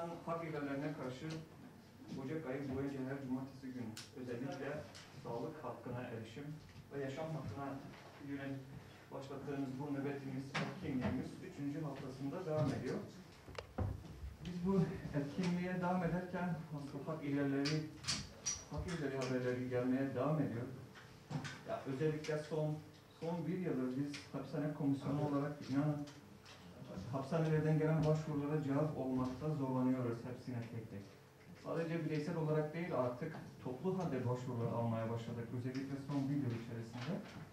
insan hak ihlallerine karşı Ocak ayı boyunca her cumartesi günü özellikle sağlık hakkına erişim ve yaşam hakkına yönelik başlattığımız bu nöbetimiz, etkinliğimiz 3. haftasında devam ediyor. Biz bu etkinliğe devam ederken hak ihlalleri haberleri gelmeye devam ediyor. Ya özellikle son bir yıldır biz hapishane komisyonu olarak inanın hapishanelerden gelen başvurulara cevap olmakta zorlanıyoruz hepsine tek tek. Sadece bireysel olarak değil artık toplu halde başvurular almaya başladık. Özellikle son bir yıl içerisinde.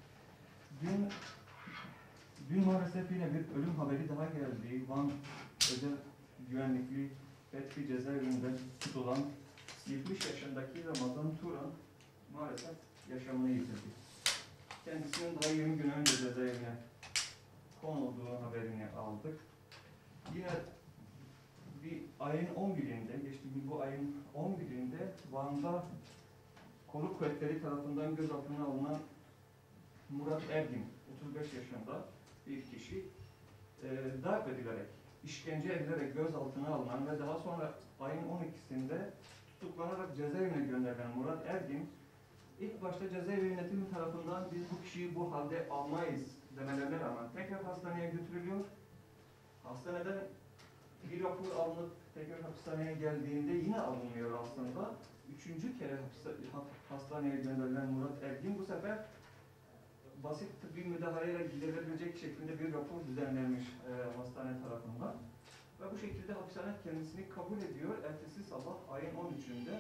Dün maalesef yine bir ölüm haberi daha geldi. Van Özel Güvenlikli Fethi cezaevinde tutulan 70 yaşındaki Ramazan Turan maalesef yaşamını yitirdi. Kendisinin daha 20 gün önce cezaevine konulduğu haberini aldık. Yine bir ayın 11'inde, geçtiğimiz bu ayın 11'inde Van'da kolluk kuvvetleri tarafından gözaltına alınan Murat Ergin, 35 yaşında bir kişi darp edilerek, işkence edilerek gözaltına alınan ve daha sonra ayın 12'sinde tutuklanarak cezaevine gönderilen Murat Ergin, ilk başta cezaevi yönetimi tarafından biz bu kişiyi bu halde almayız demelerine rağmen tekrar hastaneye götürülüyor. Hastaneden bir rapor alınıp tekrar hapishaneye geldiğinde yine alınmıyor aslında. 3. kere hastaneye gönderilen Murat Ergin bu sefer basit tıbbi müdahaleyle giderilebilecek şeklinde bir rapor düzenlenmiş hastane tarafından. Ve bu şekilde hapishane kendisini kabul ediyor. Ertesi sabah ayın 13'ünde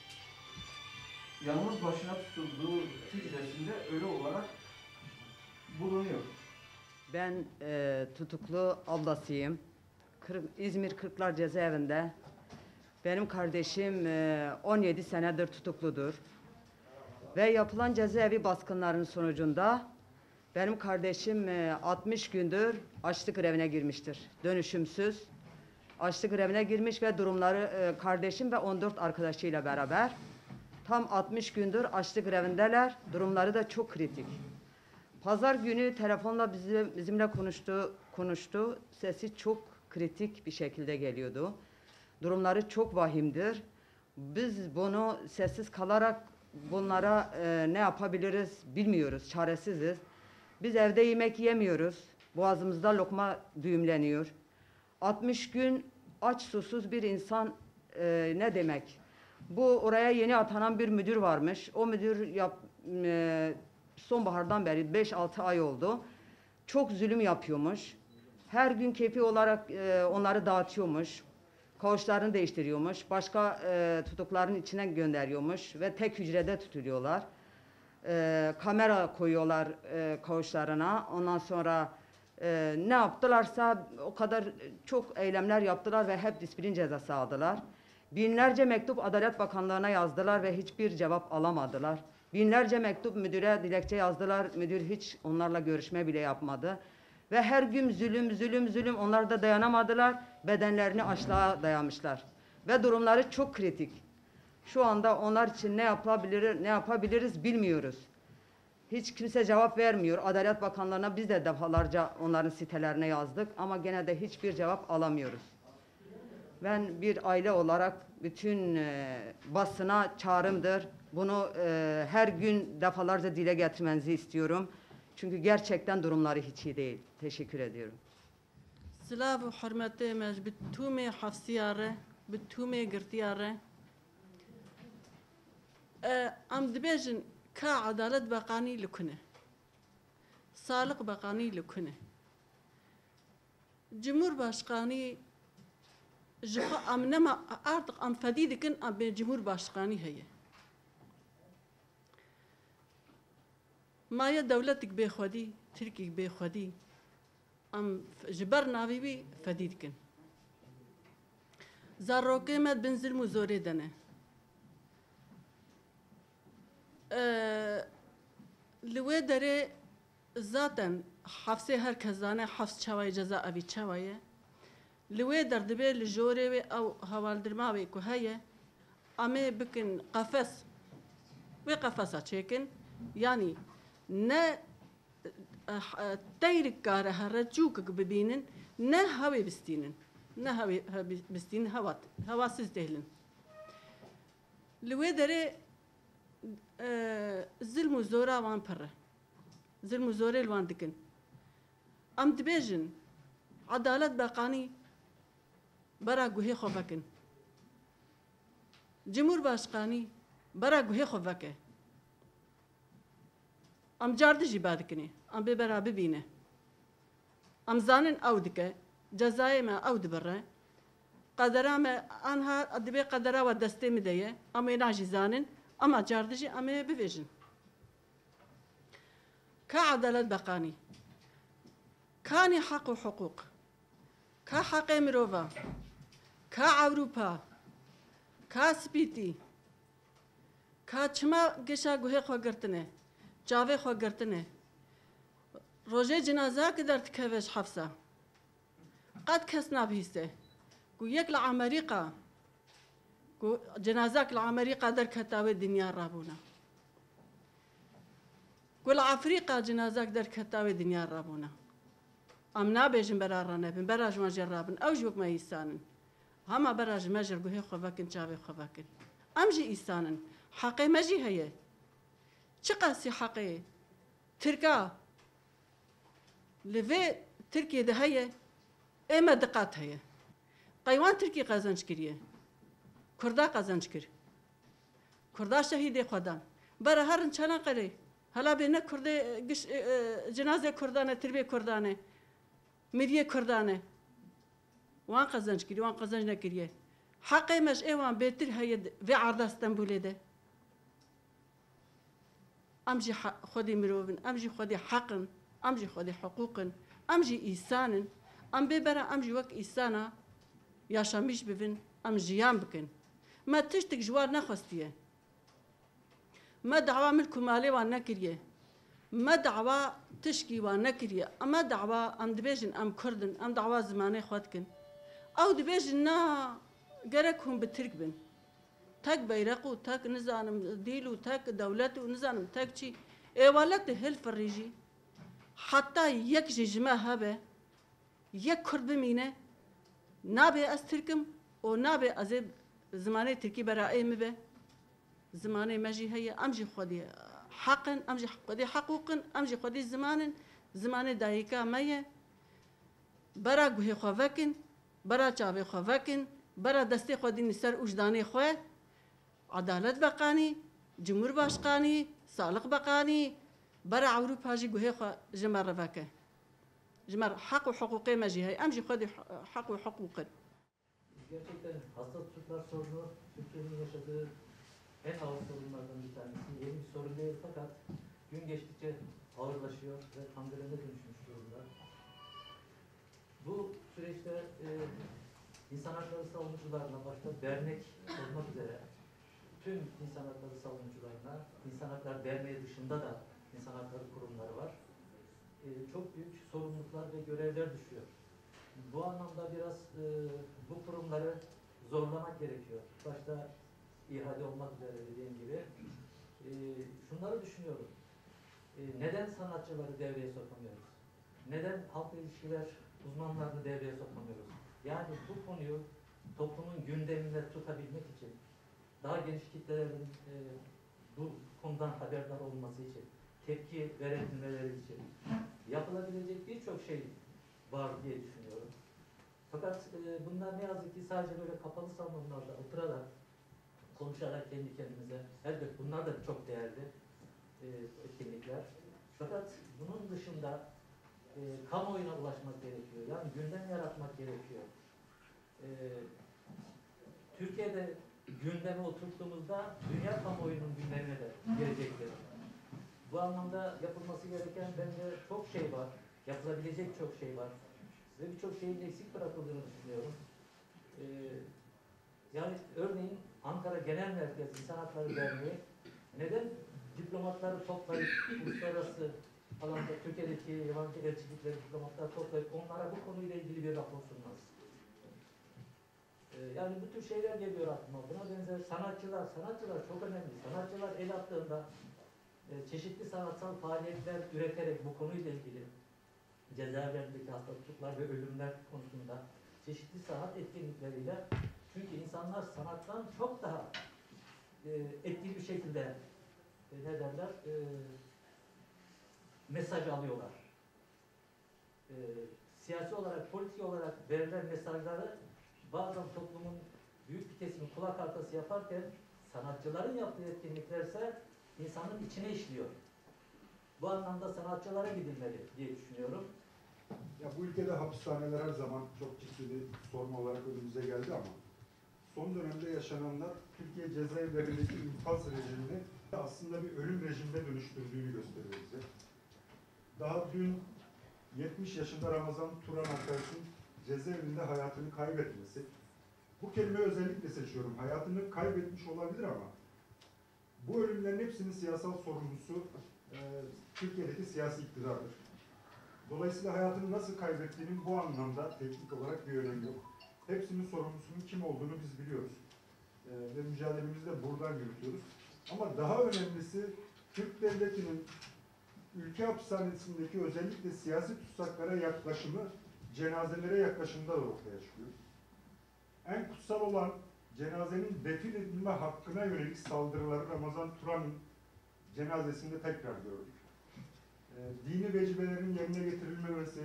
yalnız başına tutulduğu hücresinde ölü olarak bulunuyor. Ben tutuklu ablasıyım. İzmir Kırklar cezaevinde. Benim kardeşim 17 senedir tutukludur. Ve yapılan cezaevi baskınlarının sonucunda benim kardeşim 60 gündür açlık grevine girmiştir. Dönüşümsüz açlık grevine girmiş ve durumları kardeşim ve 14 arkadaşıyla beraber tam 60 gündür açlık grevindeler. Durumları da çok kritik. Pazar günü telefonla bizimle konuştu. Sesi çok kritik bir şekilde geliyordu. Durumları çok vahimdir. Biz bunu sessiz kalarak bunlara ne yapabiliriz bilmiyoruz, çaresiziz. Biz evde yemek yemiyoruz. Boğazımızda lokma düğümleniyor. 60 gün aç susuz bir insan ne demek? Bu oraya yeni atanan bir müdür varmış. O müdür sonbahardan beri 5-6 ay oldu. Çok zulüm yapıyormuş. Her gün kepi olarak onları dağıtıyormuş. Koğuşlarını değiştiriyormuş. Başka tutukların içine gönderiyormuş. Ve tek hücrede tutuluyorlar. Kamera koyuyorlar koğuşlarına. Ondan sonra ne yaptılarsa o kadar çok eylemler yaptılar ve hep disiplin cezası aldılar. Binlerce mektup Adalet Bakanlığı'na yazdılar ve hiçbir cevap alamadılar. Binlerce mektup müdüre dilekçe yazdılar. Müdür hiç onlarla görüşme bile yapmadı. Ve her gün zulüm. Onlar da dayanamadılar. Bedenlerini açlığa dayamışlar. Ve durumları çok kritik. Şu anda onlar için ne yapabiliriz bilmiyoruz. Hiç kimse cevap vermiyor. Adalet Bakanlığı'na biz de defalarca onların sitelerine yazdık. Ama gene de hiçbir cevap alamıyoruz. Ben bir aile olarak bütün basına çağrımdır. Bunu her gün defalarca dile getirmenizi istiyorum. Çünkü gerçekten durumları hiç iyi değil. Teşekkür ediyorum. Silav ve hürmeti mec bittume hafsiyare, bittume girtiyare. Am dibejin ka adalet bakani lukune. Sağlık bakani lukune. Cumhurbaşkanı جخا ام نما artık am fedidikin am be Cumhurbaşkanı heye. Maya devletik be xwedî, Tirkiyek be xwedî am ji ber navî wî fedidikin. Zarokê me bin zilm û zorê de ne. Li wê derê zaten hefsê herkes zane hefs çawayê ceza evî çawaye. Li wê derdibê li jorê wê ew hevaldirma wê ku heye em ê bikin qefes wê qefesa çêkin yanî ne teyrek kare here çûkek bibînin ne hewê bistînin نه بستین هواسız değilin. Lüve dere zulm zora van pere. Zulm zora van dikin. Am dibêjin adalet beqanî bara guhê xwe vekin. Cumhurbaşkanî bara guhê xwe veke. Am cardi jî badikinê. Am bêbera bibîne. Am zanin ew dike. Cezayê me ew dibire. Qedera me anha dibê qedera we destê min de ye. Em ê najî zanin. Ama cardi jî em ê bibêjin. Ka adalet beqanî. Kanî heq û hiqûq. Ka heqê mirova. Ka Ewropa. Ka spîtî. Ka çima geşa guhê xwe girtine. Çavê xwe girtine. Rojê cinazeyekê derdikeve ji hefsa. Qet kes nabihîste. Ku yek li Amerîqa ku cenazek li Amerîqa derketa wê dinya rabûne. Ku li Efrîqa cenazek derketa wê dinya rabûne. Em nabêjin bera ranebin, bera ji wan jê rabin. Ew ji wek me îsanin. Hema bera ji me jir guhê xwe vekin, çavê xwe vekin. Em jî îsanin. Heqê me jî heye. Çi qasî heqê? Tirka li vê Tirkiye de heye, ême diqat heye. Qeywan Tirkiye qezanc kiriye. Kurda qezanc kir. Kurda şehîdê xwedan. Bera herin Çanaqqalê. Hela bê ne Kurdê cenazê Kurdan e, tirbê Kurdan e. Midyê Kurdan e. Wan qezanc kiriye, wan qezanc nekiriye. Heqê me ji êwan bêtir heye vê arda Stenbolê de. Em jî xwedî mirovin, em jî xwedî heqin, em jî xwedî hiqûqin, em jî îsanin. Em bêbera em jî wek îsana yaşamış bibin, em jiyan bikin. Me tiştek ji wan nexwestiye. Me dawa milk û malê wan nekiriye. Me dawa tişkî wan nekiriye. Me dawa em dibêjin em Kurdin, em dawa zimanê xwe dikin. Ew dibêjin na gerek hûn bi Tirk bin. Tek beyreq û tek nizanim dîl û tek dewlet û nizanim tek çî. Êvalet hilfirî jî hatta yek jî ji me hebe, yek Kurd bimîne, nabê ez Tirkim û nabê ez ê zimanê Tirkî bera ê be. Zimanê me jî heye, em jî xwedî heqin, em jî xwedî hiqûqin, em jî xwedî zimanin, zimanê dayîka me ye. Bera guhê xwe vekin, bera çavê xwe vekin, bera destê xwe dînî ser ûjdanê xwe. Adalet beqanî, Cumhurbaşkanî, Sağlık Beqanî, bera Ewropa jî guhê xwe ji me re veke. Ji me heq û hiqûqê me jî heye, em jî xwedî heq û hiqûqin. Gerçekten hasta tutuklar sorunu Türkiye'nin yaşadığı en ağır sorunlardan bir tanesi. Yeni bir sorun değil fakat gün geçtikçe ağırlaşıyor ve kandilene dönüşmüş durumda. Bu süreçte insan hakları savunucularına başta dernek olmak üzere tüm insan hakları savunucularına, insan hakları derneği dışında da insan hakları kurumları var. Çok büyük sorumluluklar ve görevler düşüyor. Bu anlamda biraz bu kurumları zorlamak gerekiyor. Başta ihale olmak üzere dediğim gibi. Şunları düşünüyorum. Neden sanatçıları devreye sokamıyoruz? Neden halk ilişkiler uzmanlarını devreye sokamıyoruz? Yani bu konuyu toplumun gündeminde tutabilmek için, daha geniş kitlelerin bu konudan haberdar olması için, tepki verebilmeleri için yapılabilecek birçok şey var diye düşünüyorum. Fakat bunlar ne yazık ki sadece böyle kapalı salonlarda oturarak, konuşarak kendi kendimize, elbette bunlar da çok değerli etkinlikler. Fakat bunun dışında kamuoyuna ulaşmak gerekiyor. Yani gündem yaratmak gerekiyor. Türkiye'de gündeme oturttuğumuzda dünya kamuoyunun gündemine de gelecektir. Bu anlamda yapılması gereken bence çok şey var. Yapılabilecek çok şey var. Ve birçok şeyin eksik bırakıldığını düşünüyorum. Yani örneğin Ankara Genel Merkez İnsan Hakları Derneği neden diplomatları toplayıp uluslararası alanda Türkiye'deki yabancı elçilikleri diplomatları toplayıp onlara bu konuyla ilgili bir rapor sunmaz? Yani bu tür şeyler geliyor aklıma. Buna benzer sanatçılar çok önemli. Sanatçılar el attığında çeşitli sanatsal faaliyetler üreterek bu konuyla ilgili cezaevlerindeki hastalıklar ve ölümler konusunda çeşitli sanat etkinlikleriyle, çünkü insanlar sanattan çok daha etkili bir şekilde ne derler, mesaj alıyorlar. Siyasi olarak, politik olarak verilen mesajları bazen toplumun büyük bir kesimi kulak arkası yaparken sanatçıların yaptığı etkinliklerse insanın içine işliyor. Bu anlamda sanatçılara gidilmeli diye düşünüyorum. Ya bu ülkede hapishaneler her zaman çok ciddi bir sorun olarak önümüze geldi ama son dönemde yaşananlar Türkiye cezaevlerindeki infaz rejimini aslında bir ölüm rejimine dönüştürdüğünü gösteriyor bize. Daha dün 70 yaşında Ramazan Turan arkadaşın cezaevinde hayatını kaybetmesi. Bu kelimeyi özellikle seçiyorum. Hayatını kaybetmiş olabilir ama bu ölümlerin hepsinin siyasal sorumlusu Türkiye'deki siyasi iktidardır. Dolayısıyla hayatını nasıl kaybettiğinin bu anlamda teknik olarak bir önemi yok. Hepsinin sorumlusunun kim olduğunu biz biliyoruz. Ve mücadelemizi de buradan yürütüyoruz. Ama daha önemlisi Türk Devleti'nin ülke hapishanesindeki özellikle siyasi tutsaklara yaklaşımı cenazelere yaklaşımda da ortaya çıkıyor. En kutsal olan cenazenin defin edilme hakkına yönelik saldırıları Ramazan Turan'ın cenazesinde tekrar gördük. Dini vecibelerin yerine getirilmemesi,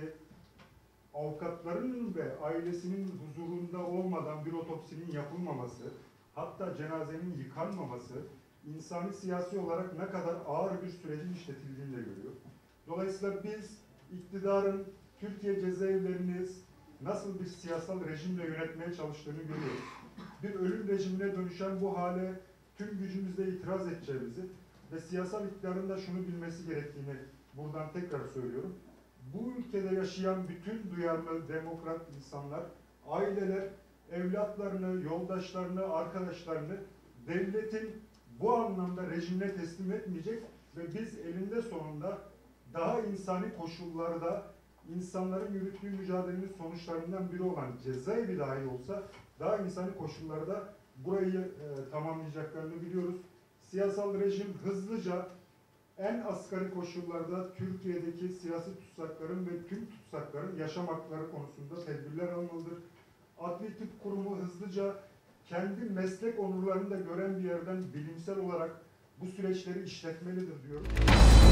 avukatların ve ailesinin huzurunda olmadan bir otopsinin yapılmaması, hatta cenazenin yıkanmaması, insani siyasi olarak ne kadar ağır bir sürecin işletildiğini de görüyor. Dolayısıyla biz iktidarın Türkiye cezaevlerini nasıl bir siyasal rejimle yönetmeye çalıştığını görüyoruz. Bir ölüm rejimine dönüşen bu hale tüm gücümüzle itiraz edeceğimizi ve siyasal iktidarın da şunu bilmesi gerektiğini buradan tekrar söylüyorum. Bu ülkede yaşayan bütün duyarlı demokrat insanlar, aileler, evlatlarını, yoldaşlarını, arkadaşlarını devletin bu anlamda rejimine teslim etmeyecek ve biz elinde sonunda daha insani koşullarda insanların yürüttüğü mücadelenin sonuçlarından biri olan cezaevi dahi olsa daha insani koşullarda burayı tamamlayacaklarını biliyoruz. Siyasal rejim hızlıca en asgari koşullarda Türkiye'deki siyasi tutsakların ve tüm tutsakların yaşam hakları konusunda tedbirler almalıdır. Adli Tıp Kurumu hızlıca kendi meslek onurlarını da gören bir yerden bilimsel olarak bu süreçleri işletmelidir diyorum.